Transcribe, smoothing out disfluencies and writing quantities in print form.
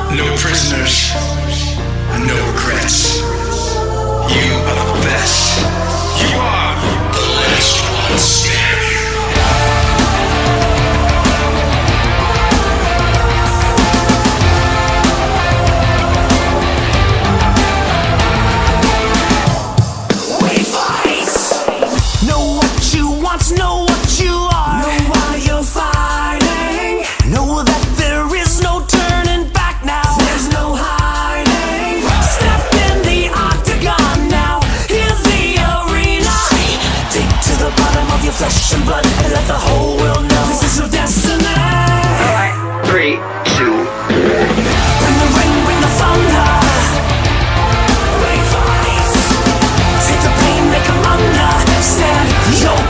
No prisoners, and no regrets. You are the best. You are the last one standing. Know what you are, know why you're fighting, know that there is no turning back now, there's no hiding. Step in the octagon now, here's the arena. Dig to the bottom of your flesh and blood and let the whole world know this is your destiny. Alright, 3, 2, 1. Bring the rain, bring the thunder. We fight. Take the pain, make 'em understand. Yo,